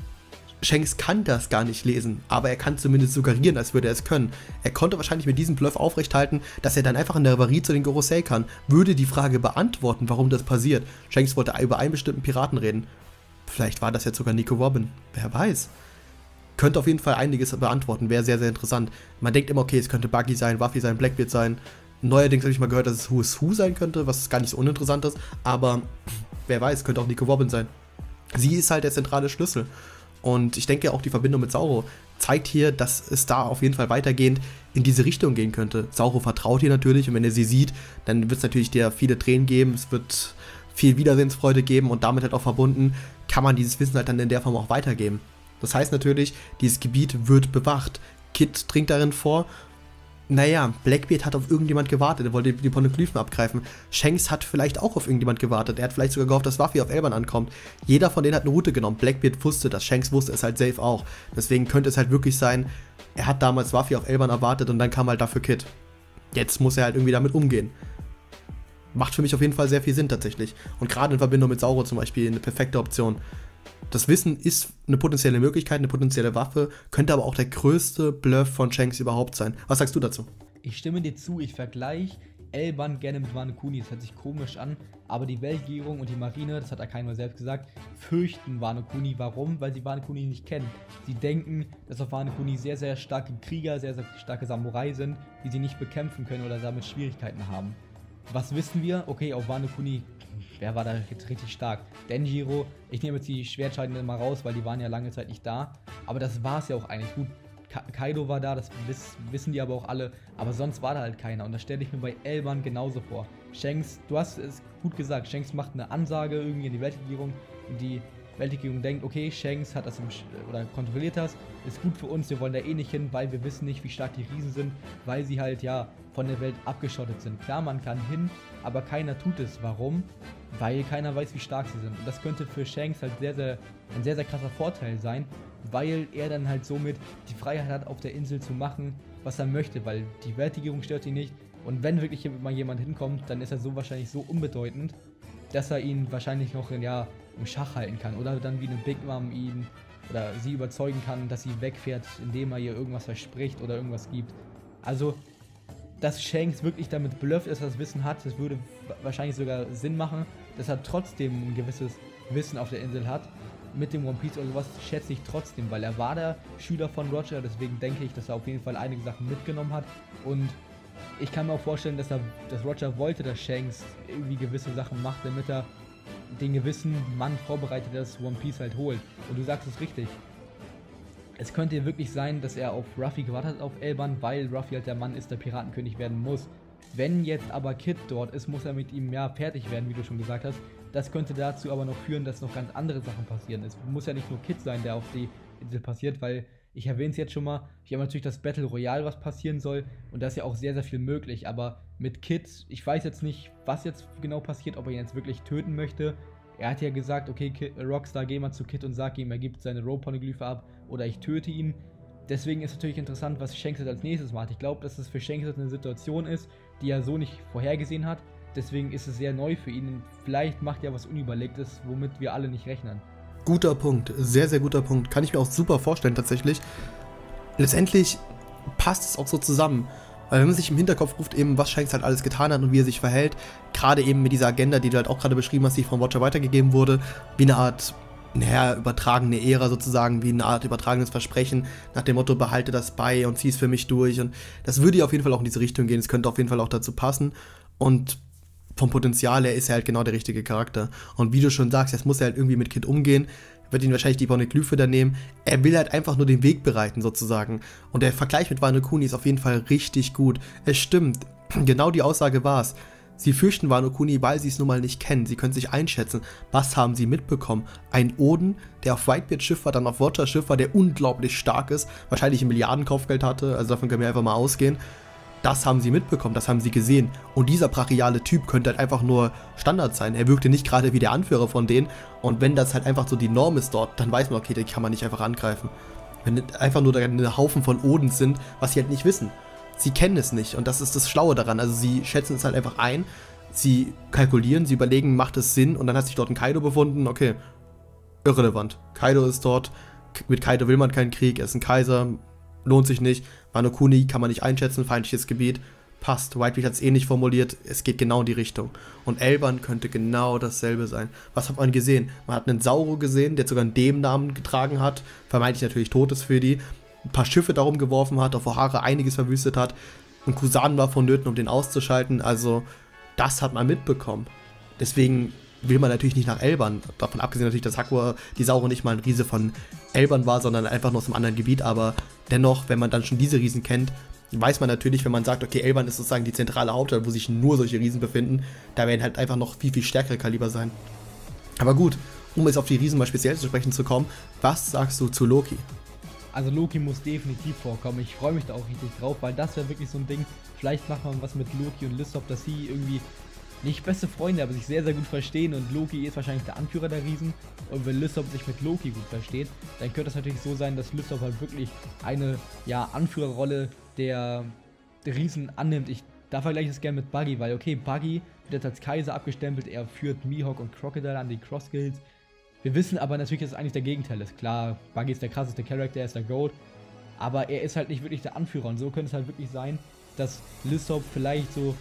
Shanks kann das gar nicht lesen, aber er kann zumindest suggerieren, als würde er es können. Er konnte wahrscheinlich mit diesem Bluff aufrechthalten, dass er dann einfach in der Reverie zu den Gorosei kann, würde die Frage beantworten, warum das passiert. Shanks wollte über einen bestimmten Piraten reden. Vielleicht war das jetzt sogar Nico Robin, wer weiß. Könnte auf jeden Fall einiges beantworten, wäre sehr, sehr interessant. Man denkt immer, okay, es könnte Buggy sein, Ruffy sein, Blackbeard sein. Neuerdings habe ich mal gehört, dass es Who is Who sein könnte, was gar nicht so uninteressant ist, aber wer weiß, könnte auch Nico Robin sein. Sie ist halt der zentrale Schlüssel. Und ich denke auch die Verbindung mit Sauro zeigt hier, dass es da auf jeden Fall weitergehend in diese Richtung gehen könnte. Sauro vertraut ihr natürlich und wenn er sie sieht, dann wird es natürlich dir viele Tränen geben, es wird viel Wiedersehensfreude geben und damit halt auch verbunden, kann man dieses Wissen halt dann in der Form auch weitergeben. Das heißt natürlich, dieses Gebiet wird bewacht. Kid dringt darin vor. Naja, Blackbeard hat auf irgendjemand gewartet, er wollte die Poneglyphen abgreifen. Shanks hat vielleicht auch auf irgendjemand gewartet, er hat vielleicht sogar gehofft, dass Ruffy auf Elbern ankommt. Jeder von denen hat eine Route genommen. Blackbeard wusste das, Shanks wusste es halt safe auch. Deswegen könnte es halt wirklich sein, er hat damals Ruffy auf Elbern erwartet und dann kam halt dafür Kid. Jetzt muss er halt irgendwie damit umgehen. Macht für mich auf jeden Fall sehr viel Sinn tatsächlich. Und gerade in Verbindung mit Sauro zum Beispiel eine perfekte Option. Das Wissen ist eine potenzielle Möglichkeit, eine potenzielle Waffe, könnte aber auch der größte Bluff von Shanks überhaupt sein. Was sagst du dazu? Ich stimme dir zu, ich vergleiche Elbern gerne mit Wano Kuni, das hört sich komisch an, aber die Weltregierung und die Marine, das hat Akainu selbst gesagt, fürchten Wano Kuni. Warum? Weil sie Wano Kuni nicht kennen. Sie denken, dass auf Wano Kuni sehr, sehr starke Krieger, sehr, sehr starke Samurai sind, die sie nicht bekämpfen können oder damit Schwierigkeiten haben. Was wissen wir? Okay, auf Wano Kuni, wer war da jetzt richtig stark? Denjiro, ich nehme jetzt die Schwertscheidenden mal raus, weil die waren ja lange Zeit nicht da. Aber das war es ja auch eigentlich. Gut, Ka Kaido war da, das wiss, wissen die aber auch alle. Aber sonst war da halt keiner. Und das stelle ich mir bei Elbern genauso vor. Shanks, du hast es gut gesagt, Shanks macht eine Ansage irgendwie in die Weltregierung. Und die Weltregierung denkt, okay, Shanks hat das im, oder kontrolliert das, ist gut für uns, wir wollen da eh nicht hin, weil wir wissen nicht, wie stark die Riesen sind, weil sie halt ja von der Welt abgeschottet sind. Klar, man kann hin, aber keiner tut es. Warum? Weil keiner weiß, wie stark sie sind. Und das könnte für Shanks halt sehr, sehr, ein sehr, sehr krasser Vorteil sein, weil er dann halt somit die Freiheit hat, auf der Insel zu machen, was er möchte, weil die Weltregierung stört ihn nicht. Und wenn wirklich mal jemand hinkommt, dann ist er so wahrscheinlich so unbedeutend, dass er ihn wahrscheinlich noch ja, im Schach halten kann. Oder dann wie eine Big Mom ihn oder sie überzeugen kann, dass sie wegfährt, indem er ihr irgendwas verspricht oder irgendwas gibt. Also, dass Shanks wirklich damit blufft, dass er das Wissen hat, das würde wahrscheinlich sogar Sinn machen, dass er trotzdem ein gewisses Wissen auf der Insel hat. Mit dem One Piece oder sowas schätze ich trotzdem, weil er war der Schüler von Roger, deswegen denke ich, dass er auf jeden Fall einige Sachen mitgenommen hat. Und ich kann mir auch vorstellen, dass, er, dass Roger wollte, dass Shanks irgendwie gewisse Sachen macht, damit er den gewissen Mann vorbereitet, der das One Piece halt holt. Und du sagst es richtig. Es könnte wirklich sein, dass er auf Ruffy gewartet hat auf Elbern, weil Ruffy halt der Mann ist, der Piratenkönig werden muss. Wenn jetzt aber Kid dort ist, muss er mit ihm ja fertig werden, wie du schon gesagt hast. Das könnte dazu aber noch führen, dass noch ganz andere Sachen passieren. Es muss ja nicht nur Kid sein, der auf die Insel passiert, weil Ich erwähne es jetzt schon mal, wir haben natürlich das Battle Royale, was passieren soll, und da ist ja auch sehr, sehr viel möglich, aber mit Kid, ich weiß jetzt nicht, was jetzt genau passiert, ob er ihn jetzt wirklich töten möchte. Er hat ja gesagt, okay, Kid, Rockstar, geh mal zu Kid und sag ihm, er gibt seine Rogue-Poneglyphe ab oder ich töte ihn. Deswegen ist natürlich interessant, was Shanks als nächstes macht. Ich glaube, dass es für Shanks eine Situation ist, die er so nicht vorhergesehen hat. Deswegen ist es sehr neu für ihn. Vielleicht macht er was Unüberlegtes, womit wir alle nicht rechnen. Guter Punkt, sehr, sehr guter Punkt. Kann ich mir auch super vorstellen tatsächlich. Letztendlich passt es auch so zusammen. Weil wenn man sich im Hinterkopf ruft, eben, was Shanks halt alles getan hat und wie er sich verhält, gerade eben mit dieser Agenda, die du halt auch gerade beschrieben hast, die von Watcher weitergegeben wurde, wie eine Art, naja, übertragene Ära sozusagen, wie eine Art übertragenes Versprechen, nach dem Motto, behalte das bei und zieh es für mich durch. Und das würde ja auf jeden Fall auch in diese Richtung gehen. Es könnte auf jeden Fall auch dazu passen. Und vom Potenzial her ist er halt genau der richtige Charakter. Und wie du schon sagst, jetzt muss er halt irgendwie mit Kid umgehen, wird ihn wahrscheinlich die Poneglyphe da nehmen. Er will halt einfach nur den Weg bereiten, sozusagen. Und der Vergleich mit Wano Kuni ist auf jeden Fall richtig gut. Es stimmt, genau die Aussage war es. Sie fürchten Wano Kuni, weil sie es nun mal nicht kennen. Sie können sich einschätzen. Was haben sie mitbekommen? Ein Oden, der auf Whitebeard Schiff war, dann auf Watcher Schiff war, der unglaublich stark ist, wahrscheinlich ein Milliardenkaufgeld hatte, also davon können wir einfach mal ausgehen. Das haben sie mitbekommen, das haben sie gesehen. Und dieser brachiale Typ könnte halt einfach nur Standard sein. Er wirkte nicht gerade wie der Anführer von denen. Und wenn das halt einfach so die Norm ist dort, dann weiß man, okay, den kann man nicht einfach angreifen. Wenn einfach nur ein Haufen von Odens sind, was sie halt nicht wissen. Sie kennen es nicht und das ist das Schlaue daran. Also sie schätzen es halt einfach ein, sie kalkulieren, sie überlegen, macht es Sinn und dann hat sich dort ein Kaido befunden, okay, irrelevant. Kaido ist dort, mit Kaido will man keinen Krieg, er ist ein Kaiser, lohnt sich nicht. Wano Kuni kann man nicht einschätzen, feindliches Gebiet, passt. Whitebeard hat es ähnlich formuliert, es geht genau in die Richtung. Und Elban könnte genau dasselbe sein. Was hat man gesehen? Man hat einen Sauro gesehen, der sogar einen Dem-Namen getragen hat, vermeintlich natürlich tot ist für die, ein paar Schiffe darum geworfen hat, auf Ohara einiges verwüstet hat. Ein Kusan war vonnöten, um den auszuschalten, also das hat man mitbekommen. Deswegen will man natürlich nicht nach Elban, davon abgesehen natürlich, dass Hakuo die Sauro nicht mal ein Riese von Elban war, sondern einfach nur aus einem anderen Gebiet, aber dennoch, wenn man dann schon diese Riesen kennt, weiß man natürlich, wenn man sagt, okay, Elban ist sozusagen die zentrale Hauptstadt, wo sich nur solche Riesen befinden, da werden halt einfach noch viel, viel stärkere Kaliber sein. Aber gut, um jetzt auf die Riesen mal speziell zu sprechen zu kommen, was sagst du zu Loki? Also Loki muss definitiv vorkommen. Ich freue mich da auch richtig drauf, weil das wäre wirklich so ein Ding. Vielleicht macht man was mit Loki und Lysop, dass sie irgendwie nicht beste Freunde, aber sich sehr, sehr gut verstehen und Loki ist wahrscheinlich der Anführer der Riesen und wenn Lysop sich mit Loki gut versteht, dann könnte es natürlich so sein, dass Lysop halt wirklich eine, ja, Anführerrolle der, der Riesen annimmt. Ich, da vergleiche ich es gerne mit Buggy, weil okay, Buggy wird jetzt als Kaiser abgestempelt, er führt Mihawk und Crocodile an die Cross Guilds. Wir wissen aber natürlich, dass es eigentlich der Gegenteil ist. Klar, Buggy ist der krasseste Charakter, er ist der Goat, aber er ist halt nicht wirklich der Anführer und so könnte es halt wirklich sein, dass Lysop vielleicht so,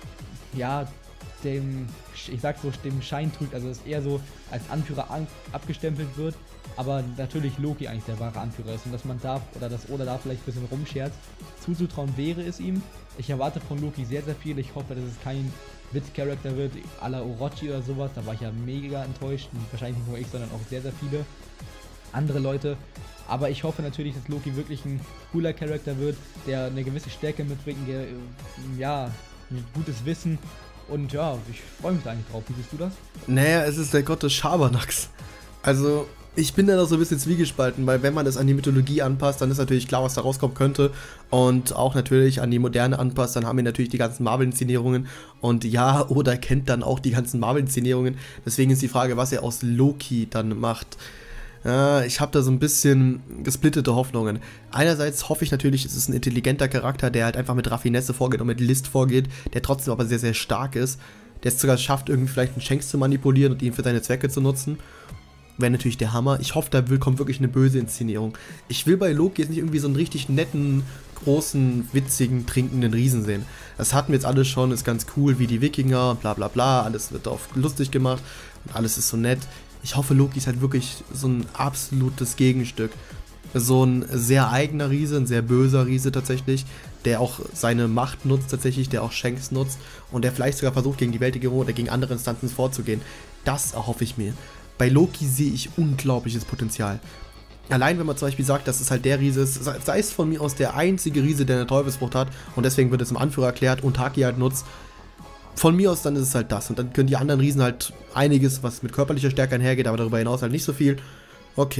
ja, dem, ich sag so, dem Schein trügt, also dass er so als Anführer an, abgestempelt wird, aber natürlich Loki eigentlich der wahre Anführer ist und dass man da, oder dass Oda da vielleicht ein bisschen rumscherzt, zuzutrauen wäre es ihm. Ich erwarte von Loki sehr, sehr viel, ich hoffe, dass es kein Witzcharakter wird, à la Orochi oder sowas, da war ich ja mega enttäuscht, und wahrscheinlich nicht nur ich, sondern auch sehr, sehr viele andere Leute. Aber ich hoffe natürlich, dass Loki wirklich ein cooler Charakter wird, der eine gewisse Stärke mitbringt, der, ja, ein gutes Wissen. Und ja, ich freue mich da eigentlich drauf. Wie siehst du das? Naja, es ist der Gott des Schabernacks. Also, ich bin da noch so ein bisschen zwiegespalten, weil wenn man das an die Mythologie anpasst, dann ist natürlich klar, was da rauskommen könnte. Und auch natürlich an die Moderne anpasst, dann haben wir natürlich die ganzen Marvel-Inszenierungen. Und ja, Oda kennt dann auch die ganzen Marvel-Inszenierungen. Deswegen ist die Frage, was er aus Loki dann macht. Äh, ich habe da so ein bisschen gesplittete Hoffnungen. Einerseits hoffe ich natürlich, es ist ein intelligenter Charakter, der halt einfach mit Raffinesse vorgeht und mit List vorgeht, der trotzdem aber sehr, sehr stark ist. Der es sogar schafft, irgendwie vielleicht einen Shanks zu manipulieren und ihn für seine Zwecke zu nutzen. Wäre natürlich der Hammer. Ich hoffe, da will, kommt wirklich eine böse Inszenierung. Ich will bei Loki jetzt nicht irgendwie so einen richtig netten, großen, witzigen, trinkenden Riesen sehen. Das hatten wir jetzt alles schon, ist ganz cool, wie die Wikinger, bla bla bla, alles wird auf lustig gemacht und alles ist so nett. Ich hoffe, Loki ist halt wirklich so ein absolutes Gegenstück. So ein sehr eigener Riese, ein sehr böser Riese tatsächlich, der auch seine Macht nutzt tatsächlich, der auch Shanks nutzt und der vielleicht sogar versucht, gegen die Weltregierung oder gegen andere Instanzen vorzugehen. Das erhoffe ich mir. Bei Loki sehe ich unglaubliches Potenzial. Allein wenn man zum Beispiel sagt, dass es halt der Riese ist, sei es von mir aus der einzige Riese, der eine Teufelsfrucht hat und deswegen wird es im Anführer erklärt und Haki halt nutzt. Von mir aus dann ist es halt das und dann können die anderen Riesen halt einiges, was mit körperlicher Stärke einhergeht, aber darüber hinaus halt nicht so viel. Okay,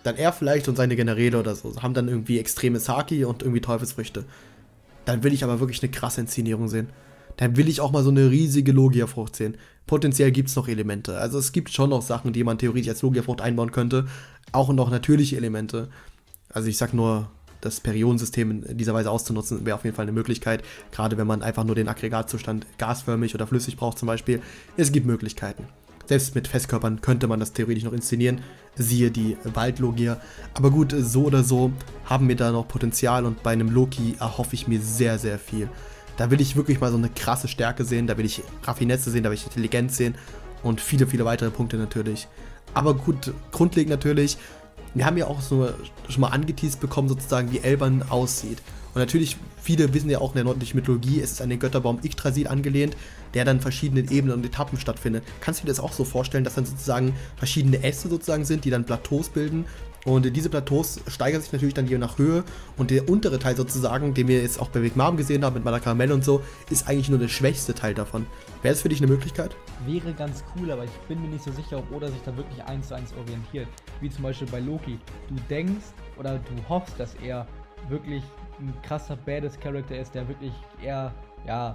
dann er vielleicht und seine Generäle oder so haben dann irgendwie extremes Haki und irgendwie Teufelsfrüchte. Dann will ich aber wirklich eine krasse Inszenierung sehen. Dann will ich auch mal so eine riesige Logia-Frucht sehen. Potenziell gibt es noch Elemente. Also es gibt schon noch Sachen, die man theoretisch als Logia-Frucht einbauen könnte. Auch noch natürliche Elemente. Also ich sag nur, das Periodensystem in dieser Weise auszunutzen, wäre auf jeden Fall eine Möglichkeit. Gerade wenn man einfach nur den Aggregatzustand gasförmig oder flüssig braucht zum Beispiel. Es gibt Möglichkeiten. Selbst mit Festkörpern könnte man das theoretisch noch inszenieren. Siehe die Waldlogia. Aber gut, so oder so haben wir da noch Potenzial und bei einem Loki erhoffe ich mir sehr, sehr viel. Da will ich wirklich mal so eine krasse Stärke sehen, da will ich Raffinesse sehen, da will ich Intelligenz sehen und viele, viele weitere Punkte natürlich. Aber gut, grundlegend natürlich, wir haben ja auch so schon mal angeteased bekommen, sozusagen, wie Elban aussieht. Und natürlich, viele wissen ja auch in der nordischen Mythologie, es ist an den Götterbaum Yggdrasil angelehnt, der dann in verschiedenen Ebenen und Etappen stattfindet. Kannst du dir das auch so vorstellen, dass dann sozusagen verschiedene Äste sozusagen sind, die dann Plateaus bilden? Und diese Plateaus steigern sich natürlich dann je nach Höhe und der untere Teil sozusagen, den wir jetzt auch bei Big Mom gesehen haben mit Malakaramell und so, ist eigentlich nur der schwächste Teil davon. Wäre das für dich eine Möglichkeit? Wäre ganz cool, aber ich bin mir nicht so sicher, ob Oda sich da wirklich eins zu eins orientiert. Wie zum Beispiel bei Loki. Du denkst oder du hoffst, dass er wirklich ein krasser Badass-Charakter ist, der wirklich eher, ja,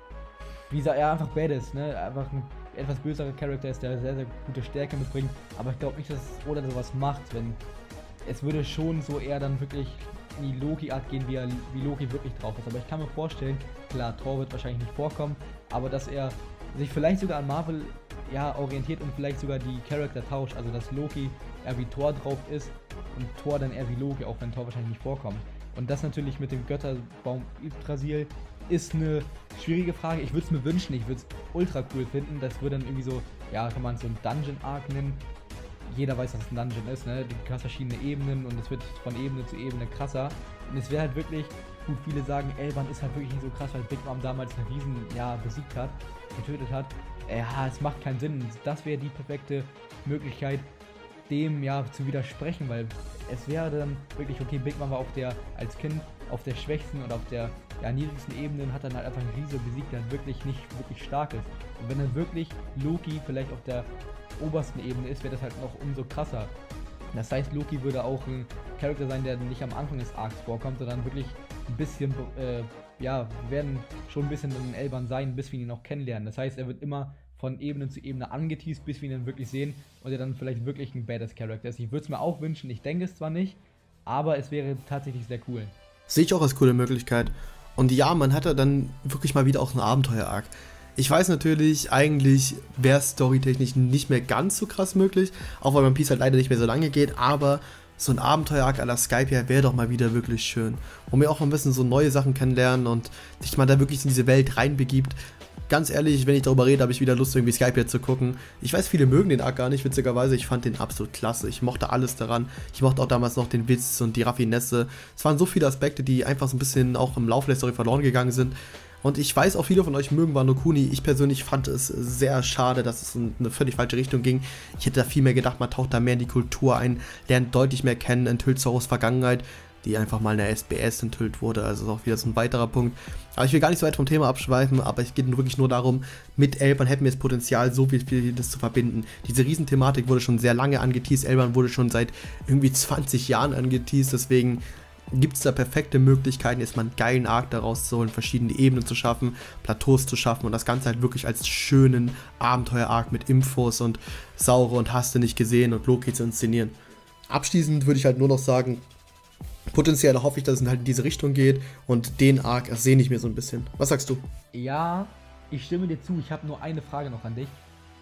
wie gesagt, er einfach Badass, ne, einfach ein etwas böserer Charakter ist, der sehr, sehr gute Stärke mitbringt, aber ich glaube nicht, dass Oda sowas macht, wenn es würde schon so eher dann wirklich in die Loki-Art gehen, wie, er, wie Loki wirklich drauf ist, aber ich kann mir vorstellen, klar, Thor wird wahrscheinlich nicht vorkommen, aber dass er sich vielleicht sogar an Marvel ja, orientiert und vielleicht sogar die Charakter tauscht, also dass Loki eher wie Thor drauf ist und Thor dann eher wie Loki, auch wenn Thor wahrscheinlich nicht vorkommt. Und das natürlich mit dem Götterbaum Yggdrasil ist eine schwierige Frage. Ich würde es mir wünschen, ich würde es ultra cool finden. Das würde dann irgendwie so, ja, kann man so ein Dungeon-Arc nennen. Jeder weiß, dass es ein Dungeon ist, ne? Du hast verschiedene Ebenen und es wird von Ebene zu Ebene krasser. Und es wäre halt wirklich, gut, viele sagen, Elban ist halt wirklich nicht so krass, weil Big Mom damals einen Riesen, ja, besiegt hat, getötet hat. Ja, es macht keinen Sinn. Das wäre die perfekte Möglichkeit, dem ja zu widersprechen, weil es wäre dann wirklich, okay, Big Mom war auf der, als Kind, auf der schwächsten oder auf der ja, niedrigsten Ebene und hat dann halt einfach einen Riese besiegt, der halt wirklich nicht wirklich stark ist. Und wenn dann wirklich Loki vielleicht auf der obersten Ebene ist, wäre das halt noch umso krasser. Das heißt, Loki würde auch ein Charakter sein, der nicht am Anfang des Arcs vorkommt, sondern wirklich ein bisschen, äh, ja, wir werden schon ein bisschen in Elban sein, bis wir ihn noch kennenlernen. Das heißt, er wird immer von Ebene zu Ebene angeteased, bis wir ihn dann wirklich sehen und er dann vielleicht wirklich ein Badass-Charakter ist. Ich würde es mir auch wünschen, ich denke es zwar nicht, aber es wäre tatsächlich sehr cool. Sehe ich auch als coole Möglichkeit. Und ja, man hatte dann wirklich mal wieder auch einen Abenteuer-Arc. Ich weiß natürlich, eigentlich wäre es storytechnisch nicht mehr ganz so krass möglich, auch weil One Piece halt leider nicht mehr so lange geht, aber so ein Abenteuer-Arc à la Skypiea wäre doch mal wieder wirklich schön. Wo wir auch mal ein bisschen so neue Sachen kennenlernen und sich mal da wirklich in diese Welt reinbegibt. Ganz ehrlich, wenn ich darüber rede, habe ich wieder Lust, irgendwie Skypiea zu gucken. Ich weiß, viele mögen den Arc gar nicht, witzigerweise. Ich fand den absolut klasse. Ich mochte alles daran. Ich mochte auch damals noch den Witz und die Raffinesse. Es waren so viele Aspekte, die einfach so ein bisschen auch im Laufe der Story verloren gegangen sind. Und ich weiß, auch viele von euch mögen Wano Kuni. Ich persönlich fand es sehr schade, dass es in eine völlig falsche Richtung ging. Ich hätte da viel mehr gedacht, man taucht da mehr in die Kultur ein, lernt deutlich mehr kennen, enthüllt Zoros Vergangenheit, die einfach mal in der S B S enthüllt wurde. Also ist auch wieder so ein weiterer Punkt. Aber ich will gar nicht so weit vom Thema abschweifen, aber es geht wirklich nur darum, mit Elban hätten wir das Potenzial, so viel, viel das zu verbinden. Diese Riesenthematik wurde schon sehr lange angeteased. Elban wurde schon seit irgendwie zwanzig Jahren angeteased, deswegen gibt es da perfekte Möglichkeiten, jetzt mal einen geilen Arc daraus zu holen, verschiedene Ebenen zu schaffen, Plateaus zu schaffen und das Ganze halt wirklich als schönen Abenteuer-Arc mit Infos und Saure und hast du nicht gesehen und Loki zu inszenieren. Abschließend würde ich halt nur noch sagen, potenziell hoffe ich, dass es halt in diese Richtung geht und den Arc ersehne ich mir so ein bisschen. Was sagst du? Ja, ich stimme dir zu. Ich habe nur eine Frage noch an dich.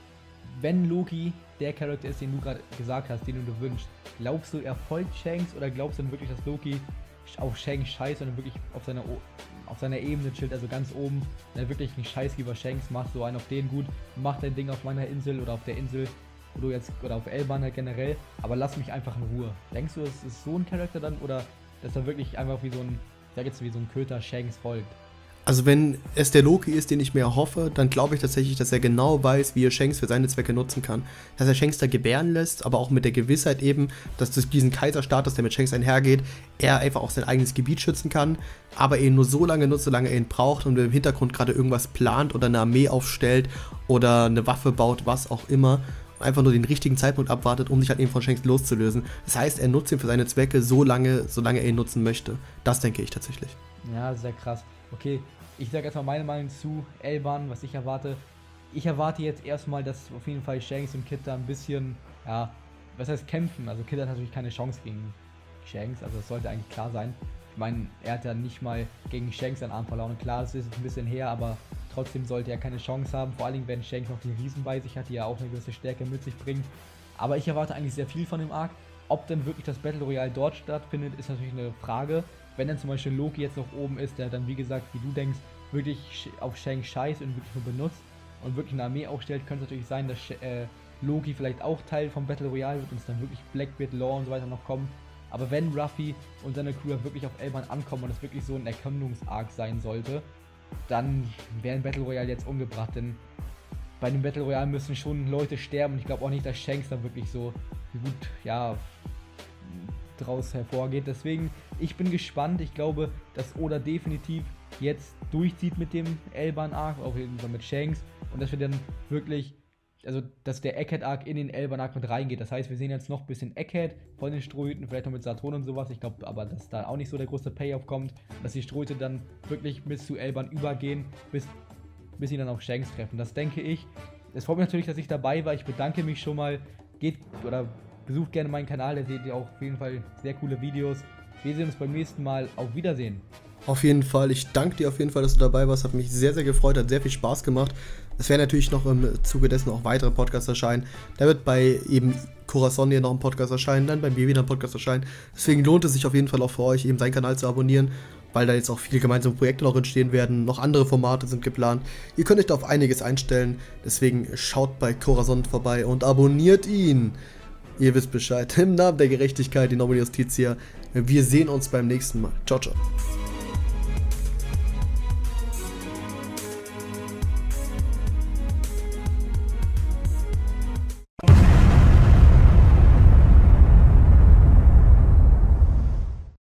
Wenn Loki der Charakter ist, den du gerade gesagt hast, den du dir wünschst, glaubst du, er folgt Shanks oder glaubst du dann wirklich, dass Loki auf Shanks scheißt und wirklich auf seiner, auf seiner Ebene chillt, also ganz oben, der wirklich einen Scheißgeber Shanks macht, so einen auf den gut, mach dein Ding auf meiner Insel oder auf der Insel, wo du jetzt, oder auf Elban halt generell, aber lass mich einfach in Ruhe. Denkst du, es ist so ein Charakter dann oder dass er wirklich einfach wie so ein, ich sag jetzt wie so ein Köter Shanks folgt? Also wenn es der Loki ist, den ich mir erhoffe, dann glaube ich tatsächlich, dass er genau weiß, wie er Shanks für seine Zwecke nutzen kann. Dass er Shanks da gebären lässt, aber auch mit der Gewissheit eben, dass durch diesen Kaiserstatus, der mit Shanks einhergeht, er einfach auch sein eigenes Gebiet schützen kann, aber ihn nur so lange nutzt, solange er ihn braucht und im Hintergrund gerade irgendwas plant oder eine Armee aufstellt oder eine Waffe baut, was auch immer. einfach nur den richtigen Zeitpunkt abwartet, um sich halt eben von Shanks loszulösen. Das heißt, er nutzt ihn für seine Zwecke so lange, solange er ihn nutzen möchte. Das denke ich tatsächlich. Ja, sehr krass. Okay, ich sage erstmal meine Meinung zu Elban, was ich erwarte. Ich erwarte jetzt erstmal, dass auf jeden Fall Shanks und Kid da ein bisschen, ja, was heißt kämpfen? Also Kid hat natürlich keine Chance gegen Shanks, also das sollte eigentlich klar sein. Ich meine, er hat ja nicht mal gegen Shanks einen Arm verloren. Klar, das ist ein bisschen her, aber trotzdem sollte er keine Chance haben. Vor allen Dingen, wenn Shanks noch die Riesen bei sich hat, die ja auch eine gewisse Stärke mit sich bringen. Aber ich erwarte eigentlich sehr viel von dem Arc. Ob denn wirklich das Battle Royale dort stattfindet, ist natürlich eine Frage. Wenn dann zum Beispiel Loki jetzt noch oben ist, der dann, wie gesagt, wie du denkst, wirklich auf Shanks scheißt und wirklich nur benutzt und wirklich eine Armee aufstellt, könnte es natürlich sein, dass äh, Loki vielleicht auch Teil vom Battle Royale wird und es dann wirklich Blackbeard, Law und so weiter noch kommen. Aber wenn Ruffy und seine Crew wirklich auf Elban ankommen und es wirklich so ein Erkundungsarc sein sollte, dann wäre ein Battle Royale jetzt umgebracht, denn bei dem Battle Royale müssen schon Leute sterben und ich glaube auch nicht, dass Shanks da wirklich so gut, ja, draus hervorgeht. Deswegen, ich bin gespannt. Ich glaube, dass Oda definitiv jetzt durchzieht mit dem Elban-Arc, auch jeden Fall mit Shanks, und dass wir dann wirklich, also dass der Egghead-Arc in den Elban-Arc mit reingeht. Das heißt, wir sehen jetzt noch ein bisschen Egghead von den Strohhüten, vielleicht noch mit Saturn und sowas. Ich glaube aber, dass da auch nicht so der große Payoff kommt, dass die Strohhüte dann wirklich bis zu Elban übergehen, bis, bis sie dann auf Shanks treffen. Das denke ich. Es freut mich natürlich, dass ich dabei war. Ich bedanke mich schon mal. Geht oder besucht gerne meinen Kanal, da seht ihr auch auf jeden Fall sehr coole Videos. Wir sehen uns beim nächsten Mal. Auf Wiedersehen. Auf jeden Fall. Ich danke dir auf jeden Fall, dass du dabei warst. Hat mich sehr, sehr gefreut, hat sehr viel Spaß gemacht. Es werden natürlich noch im Zuge dessen auch weitere Podcasts erscheinen. Da wird bei eben Corazon hier noch ein Podcast erscheinen, dann bei mir wieder ein Podcast erscheinen. Deswegen lohnt es sich auf jeden Fall auch für euch, eben seinen Kanal zu abonnieren, weil da jetzt auch viele gemeinsame Projekte noch entstehen werden. Noch andere Formate sind geplant. Ihr könnt euch da auf einiges einstellen. Deswegen schaut bei Corazon vorbei und abonniert ihn. Ihr wisst Bescheid. Im Namen der Gerechtigkeit, in Nomine Justitia. Wir sehen uns beim nächsten Mal. Ciao, ciao.